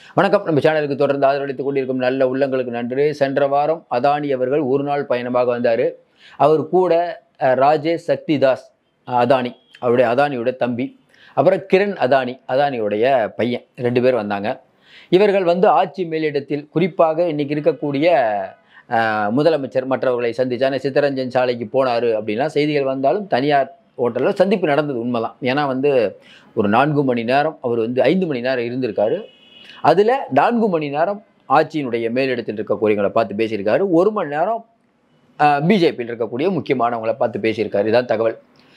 வணக்கம். நம்ம சேனலுக்கு தொடர்ந்து ஆதரவளித்துக் கொண்டிருக்கும் நல்ல உள்ளங்களுக்கு நன்றி. சென்ற வாரம் அதானி அவர்கள் ஒரு நாள் பயணமாக வந்தார். அவர் கூட ராஜேஷ் சக்திதாஸ் அதானி, அவருடைய அதானியோட தம்பி, அப்புறம் கிரண் அதானி, அதானியுடைய பையன், 2 பேர் வந்தாங்க. இவர்கள் வந்து ஆட்சி மேலிடத்தில் குறிப்பாக இன்னைக்கு இருக்கக்கூடிய முதலமைச்சர் மற்றவர்களை சந்திச்சாங்க. சித்தரஞ்சன் சாலைக்கு போனார் அப்படின்லாம் செய்திகள் வந்தாலும் தனியார் ஹோட்டலில் சந்திப்பு நடந்தது உண்மைதான். ஏன்னா வந்து ஒரு 4 மணி நேரம் அவர் வந்து 5 மணி நேரம் இருந்திருக்காரு. அதில் 4 மணி நேரம் ஆட்சியினுடைய மேலிடத்தில் இருக்கக்கூடியவங்களை பார்த்து பேசியிருக்காரு. 1 மணி நேரம் பிஜேபியில் இருக்கக்கூடிய முக்கியமானவங்களை பார்த்து பேசியிருக்காரு. இதான் தகவல்.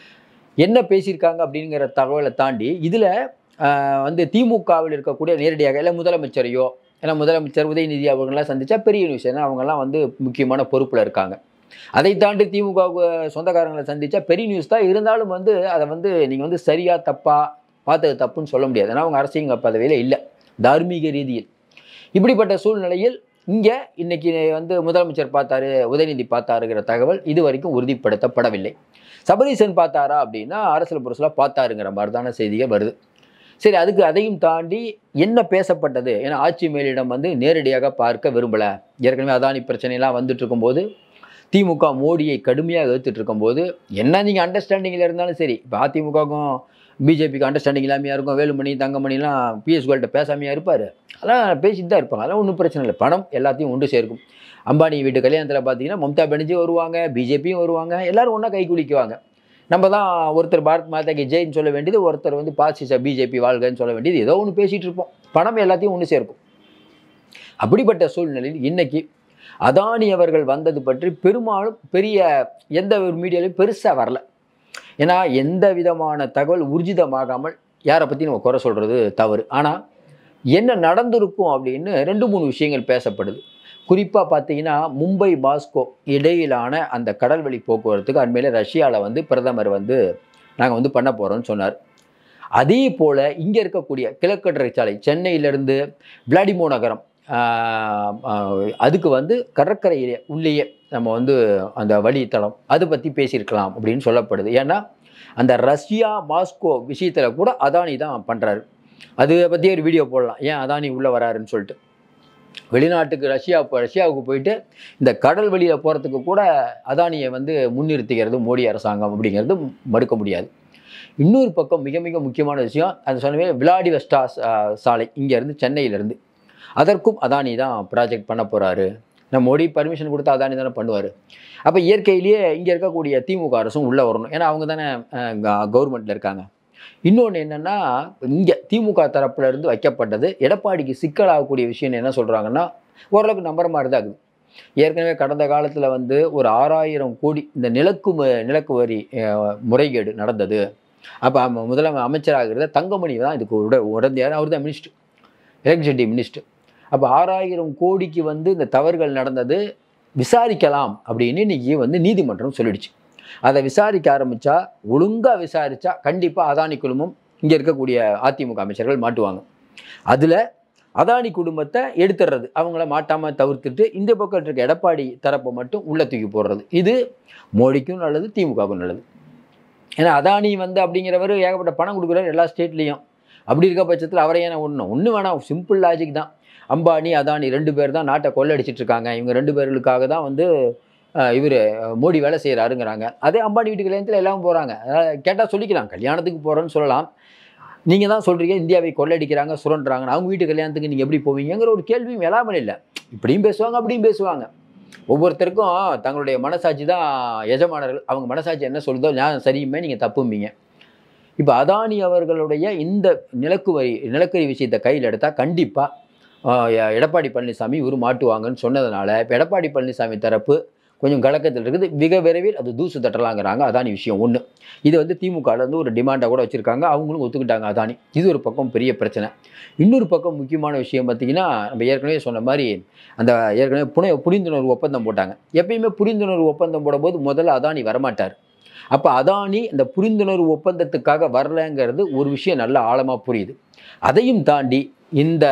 என்ன பேசியிருக்காங்க அப்படிங்கிற தகவலை தாண்டி இதில் வந்து திமுகவில் இருக்கக்கூடிய நேரடியாக இல்லை முதலமைச்சரையோ, ஏன்னா முதலமைச்சர் உதயநிதி அவர்களெலாம் சந்தித்தா பெரிய நியூஸ். ஏன்னா அவங்கெல்லாம் வந்து முக்கியமான பொறுப்பில் இருக்காங்க. அதை தாண்டி திமுக சொந்தக்காரங்களை சந்தித்தா பெரிய நியூஸ் தான். இருந்தாலும் வந்து அதை வந்து நீங்கள் வந்து சரியாக தப்பாக பார்த்தது தப்புன்னு சொல்ல முடியாது. ஏன்னா அவங்க அரசியல் பதவியில் இல்லை, தார்மீக ரீதியில். இப்படிப்பட்ட சூழ்நிலையில் இங்கே இன்னைக்கு வந்து முதலமைச்சர் பார்த்தாரு, உதயநிதி பார்த்தாருங்கிற தகவல் இது வரைக்கும் உறுதிப்படுத்தப்படவில்லை. சபரீசன் பார்த்தாரா அப்படின்னா அரசியல் புரசலாக பார்த்தாருங்கிற மாதிரி தானே செய்திகள் வருது. சரி, அதுக்கு அதையும் தாண்டி என்ன பேசப்பட்டது? ஏன்னா ஆட்சி மேலிடம் வந்து நேரடியாக பார்க்க விரும்பலை. ஏற்கனவே அதானி பிரச்சனைலாம் வந்துட்டு இருக்கும்போது திமுக மோடியை கடுமையாக எதிர்த்துட்டு இருக்கும்போது என்ன நீங்கள் அண்டர்ஸ்டாண்டிங்கில் இருந்தாலும் சரி, இப்போ அதிமுகவுக்கும் பிஜேபிக்கு அண்டர்ஸ்டாண்டிங் இல்லாமையாக இருக்கும். வேலுமணி தங்கமணிலாம் பிஎஸ் கோல்கிட்ட பேசாமையாக இருப்பார். அதெல்லாம் பேசிட்டு தான் இருப்பாங்க. அதெல்லாம் ஒன்றும் பிரச்சனை இல்லை. பணம் எல்லாத்தையும் ஒன்று சேர்க்கும். அம்பானி வீட்டு கல்யாணத்தில் பார்த்தீங்கன்னா மம்தா பானர்ஜி வருவாங்க, பிஜேபியும் வருவாங்க, எல்லோரும் ஒன்றா கை குளிக்குவாங்க. நம்ம தான் ஒருத்தர் பாரத் மாதாக்கு ஜெயின்னு சொல்ல வேண்டியது, ஒருத்தர் வந்து பாசிச பிஜேபி வாழ்கன்னு சொல்ல வேண்டியது, ஏதோ ஒன்று பேசிகிட்டு இருப்போம். பணம் எல்லாத்தையும் ஒன்று சேர்க்கும். அப்படிப்பட்ட சூழ்நிலையில் இன்னைக்கு அதானி அவர்கள் வந்தது பற்றி பெரும்பாலும் பெரிய எந்த ஒரு மீடியாலையும் பெருசாக வரல. ஏன்னா எந்த விதமான தகவல் ஊர்ஜிதமாகாமல் யாரை பற்றி நம்ம குறை சொல்கிறது தவறு. ஆனால் என்ன நடந்திருக்கும் அப்படின்னு 2-3 விஷயங்கள் பேசப்படுது. குறிப்பாக பார்த்தீங்கன்னா மும்பை மாஸ்கோ இடையிலான அந்த கடல்வழி போக்குவரத்துக்கு அண்மையில் ரஷ்யாவில் வந்து பிரதமர் வந்து நாங்கள் வந்து பண்ண போகிறோம்னு சொன்னார். அதே போல் இங்கே இருக்கக்கூடிய கிழக்கடற்கரை சாலை சென்னையிலேருந்து விளாடிமோ நகரம், அதுக்கு வந்து கடற்கரையிலே உள்ளேயே நம்ம வந்து அந்த வழித்தடம் அதை பற்றி பேசியிருக்கலாம் அப்படின்னு சொல்லப்படுது. ஏன்னா அந்த ரஷ்யா மாஸ்கோ விஷயத்தில் கூட அதானி தான் பண்ணுறாரு. அதை பற்றி ஒரு வீடியோ போடலாம், ஏன் அதானி உள்ளே வராருன்னு சொல்லிட்டு. வெளிநாட்டுக்கு ரஷ்யாவுக்கு போயிட்டு இந்த கடல் வழியில் போகிறதுக்கு கூட அதானியை வந்து முன்னிறுத்துகிறது மோடி அரசாங்கம் அப்படிங்கிறது மறுக்க முடியாது. இன்னொரு பக்கம் மிக மிக முக்கியமான விஷயம், அது சொன்னவே விளாடிவஸ்டா சாலை இங்கேருந்து சென்னையிலேருந்து அதற்கும் அதானி தான் ப்ராஜெக்ட் பண்ண போகிறாரு. நம்ம மோடி பர்மிஷன் கொடுத்தா அதானி தானே பண்ணுவார். அப்போ இயற்கையிலேயே இங்கே இருக்கக்கூடிய திமுக அரசும் உள்ளே வரணும். ஏன்னா அவங்க தானே கவர்மெண்ட்டில் இருக்காங்க. இன்னொன்று என்னென்னா, இங்கே திமுக தரப்புல இருந்து வைக்கப்பட்டது எடப்பாடிக்கு சிக்கலாகக்கூடிய விஷயம் என்ன சொல்கிறாங்கன்னா, ஓரளவுக்கு நம்புற மாதிரி தான் இருக்குது. ஏற்கனவே கடந்த காலத்தில் வந்து ஒரு 6000 கோடி இந்த நிலக்கு வரி முறைகேடு நடந்தது. அப்போ அமைச்சராகிறத தங்கமணி தான் இதுக்கு உடந்தையார். அவர் தான் மினிஸ்டர், எலக்ட்ரிசிட்டி மினிஸ்டர். அப்போ 6000 கோடிக்கு வந்து இந்த தவறுகள் நடந்தது, விசாரிக்கலாம் அப்படின்னு இன்னைக்கு வந்து நீதிமன்றம் சொல்லிடுச்சு. அதை விசாரிக்க ஆரம்பித்தா, ஒழுங்காக விசாரித்தா கண்டிப்பாக அதானி குழுமம் இங்கே இருக்கக்கூடிய அதிமுக அமைச்சர்கள் மாட்டுவாங்க. அதில் அதானி குடும்பத்தை எடுத்துடுறது, அவங்கள மாட்டாமல் தவிர்த்துட்டு இந்த பக்கம் இருக்க எடப்பாடி தரப்பை மட்டும் உள்ளே தூக்கி போடுறது. இது மோடிக்கும் நல்லது, திமுகவுக்கும் நல்லது. ஏன்னா அதானி வந்து அப்படிங்கிறவர் ஏகப்பட்ட பணம் கொடுக்குறாரு எல்லா ஸ்டேட்லேயும். அப்படி இருக்க பட்சத்தில் அவரை ஏன்னா ஒன்று வேணாம், சிம்பிள் லாஜிக் தான். அம்பானி அதானி 2 பேர் தான் நாட்டை கொள்ளடிச்சிட்டு இருக்காங்க. இவங்க 2 பேர்களுக்காக தான் வந்து இவர் மோடி வேலை செய்கிறாருங்கிறாங்க. அதே அம்பானி வீட்டு கல்யாணத்தில் எல்லாம் போகிறாங்க. கேட்டால் சொல்லிக்கலாம், கல்யாணத்துக்கு போகிறோன்னு சொல்லலாம். நீங்கள் தான் சொல்கிறீங்க இந்தியாவை கொள்ளடிக்கிறாங்க, சுரண்டுறாங்க, அவங்க வீட்டு கல்யாணத்துக்கு நீங்கள் எப்படி போவீங்கிற ஒரு கேள்வியும் எழாமல் இல்லை. இப்படியும் பேசுவாங்க, அப்படியும் பேசுவாங்க. ஒவ்வொருத்தருக்கும் தங்களுடைய மனசாட்சி தான் எஜமானர்கள். அவங்க மனசாட்சி என்ன சொல்லுதோ நான் சரியுமே, நீங்கள் தப்பும்பீங்க. இப்போ அதானி அவர்களுடைய இந்த நிலக்கரி விஷயத்தை கையில் எடுத்தால் கண்டிப்பாக எடப்பாடி பழனிசாமி இவர் மாட்டுவாங்கன்னு சொன்னதுனால இப்போ எடப்பாடி பழனிசாமி தரப்பு கொஞ்சம் கலக்கத்தில் இருக்குது. மிக விரைவில் அது தூசு தட்டலாங்கிறாங்க. அதானி விஷயம் ஒன்று. இது வந்து திமுகலேருந்து ஒரு டிமாண்டாக கூட வச்சுருக்காங்க. அவங்களும் ஒத்துக்கிட்டாங்க அதானி. இது ஒரு பக்கம் பெரிய பிரச்சனை. இன்னொரு பக்கம் முக்கியமான விஷயம் பார்த்திங்கன்னா, நம்ம ஏற்கனவே சொன்ன மாதிரி அந்த ஏற்கனவே புரிந்துணர்வு ஒப்பந்தம் போட்டாங்க. எப்பயுமே புரிந்துணர்வு ஒப்பந்தம் போடும்போது முதல்ல அதானி வரமாட்டார். அப்போ அதானி இந்த புரிந்துணர்வு ஒப்பந்தத்துக்காக வரலைங்கிறது ஒரு விஷயம் நல்லா ஆழமாக புரியுது. அதையும் தாண்டி இந்த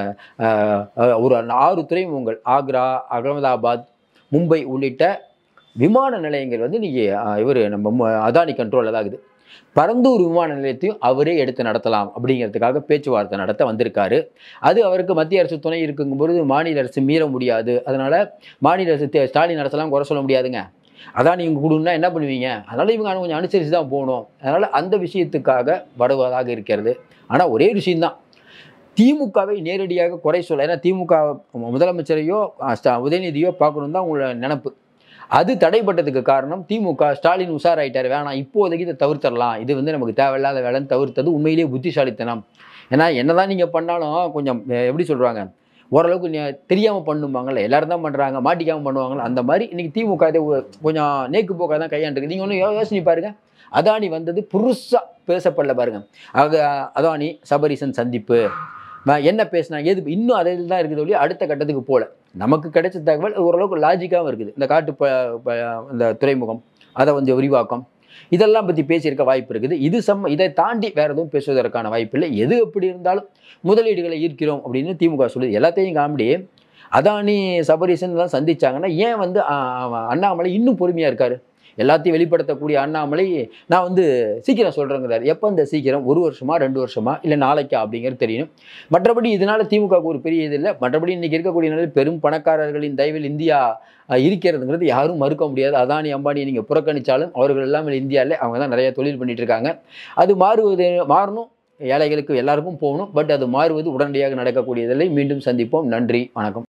ஒரு 6 துறைமுகங்கள் ஆக்ரா, அகமதாபாத், மும்பை உள்ளிட்ட விமான நிலையங்கள் வந்து இன்றைக்கி நம்ம அதானி கண்ட்ரோலில் தான் இருக்குது. பரந்தூர் விமான நிலையத்தையும் அவரே எடுத்து நடத்தலாம் அப்படிங்கிறதுக்காக பேச்சுவார்த்தை நடத்த வந்திருக்காரு. அது அவருக்கு மத்திய அரசு துணை இருக்குங்கும்பொழுது மாநில அரசு மீற முடியாது. அதனால மாநில அரசு ஸ்டாலின் அரசெல்லாம் குறை சொல்ல முடியாதுங்க. அதான் நீங்க கொடுன்னா என்ன பண்ணுவீங்க? அதனால இவங்க கொஞ்சம் அனுசரித்து தான் போகணும். அதனால அந்த விஷயத்துக்காக வருவதாக இருக்கிறது. ஆனால் ஒரே விஷயம்தான், திமுகவை நேரடியாக குறை சொல்ல, ஏன்னா திமுக முதலமைச்சரையோ உதயநிதியோ பார்க்கணும் தான் உங்களோட நினப்பு. அது தடைப்பட்டதுக்கு காரணம் திமுக ஸ்டாலின் உஷாராயிட்டார், வேணாம் இப்போதைக்கு இதை தவிர்த்தரலாம், இது வந்து நமக்கு தேவையில்லாத வேலைன்னு தவிர்த்தது உண்மையிலேயே புத்திசாலித்தனம். ஏன்னா என்னதான் நீங்கள் பண்ணாலும் கொஞ்சம் எப்படி சொல்கிறாங்க, ஓரளவுக்கு தெரியாமல் பண்ணுவாங்கல்ல, எல்லாரும் தான் பண்ணுறாங்க, மாட்டிக்காமல் பண்ணுவாங்கல்ல, அந்த மாதிரி இன்றைக்கி திமுக இதை கொஞ்சம் நேக்கு போக்காக தான் கையாண்டுருக்கு. நீங்கள் ஒன்றும் யோசனை பாருங்கள், அதானி வந்தது புதுசாக பேசப்படல பாருங்கள். அதானி சபரீசன் சந்திப்பு என்ன பேசினா எது இன்னும் அதில் தான் இருக்குது ஒழிய அடுத்த கட்டத்துக்கு போகல. நமக்கு கிடைச்ச தகவல் ஓரளவுக்கு லாஜிக்காகவும் இருக்குது. இந்த இந்த துறைமுகம் அதை வந்து விரிவாக்கம் இதெல்லாம் பற்றி பேசியிருக்க வாய்ப்பு இருக்குது. இதை தாண்டி வேறு எதுவும் பேசுவதற்கான வாய்ப்பு இல்லை. எது எப்படி இருந்தாலும் முதலீடுகளை ஈர்க்கிறோம் அப்படின்னு திமுக சொல்லுது. எல்லாத்தையும் காமெடி அதானி சபரீசன் தான் சந்திச்சாங்கன்னா ஏன் வந்து அண்ணாமலை இன்னும் பொறுமையாக இருக்காரு? எல்லாத்தையும் வெளிப்படுத்தக்கூடிய அண்ணாமலை நான் வந்து சீக்கிரம் சொல்கிறேங்கிறார். எப்போ இந்த சீக்கிரம்? 1 வருஷமா 2 வருஷமா இல்லை நாளைக்கா அப்படிங்கிறது தெரியணும். மற்றபடி இதனால் திமுகவுக்கு ஒரு பெரிய இது இல்லை. மற்றபடி இன்றைக்கி இருக்கக்கூடிய நிலையில் பெரும் பணக்காரர்களின் தயவில் இந்தியா இருக்கிறதுங்கிறது யாரும் மறுக்க முடியாது. அதானி அம்பானி நீங்கள் புறக்கணித்தாலும் அவர்கள் எல்லாமே இந்தியாவில் அவங்க தான் நிறைய தொழில் பண்ணிகிட்டு இருக்காங்க. அது மாறணும், ஏழைகளுக்கு எல்லாருக்கும் போகணும். பட் அது மாறுவது உடனடியாக நடக்கக்கூடியதில்லை. மீண்டும் சந்திப்போம். நன்றி, வணக்கம்.